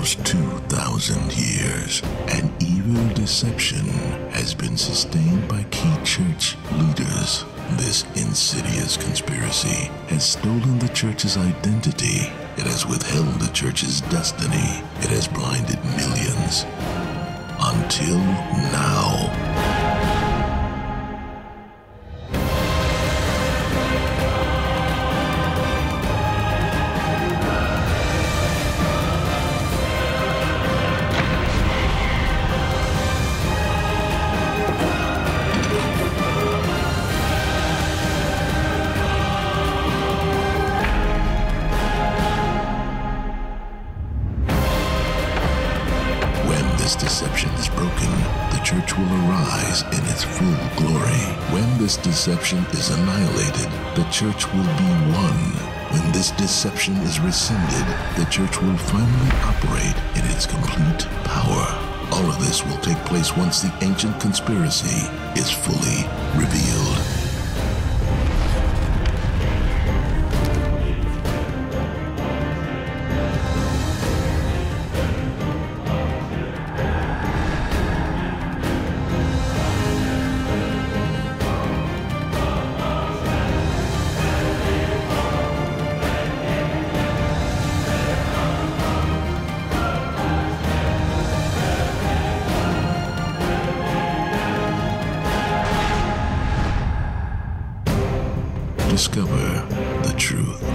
almost 2,000 years, an evil deception has been sustained by key church leaders. This insidious conspiracy has stolen the church's identity. It has withheld the church's destiny. It has blinded millions. Until now. This deception is broken, the church will arise in its full glory. When this deception is annihilated, the church will be one. When this deception is rescinded, the church will finally operate in its complete power. All of this will take place once the ancient conspiracy is fully revealed. Discover the truth.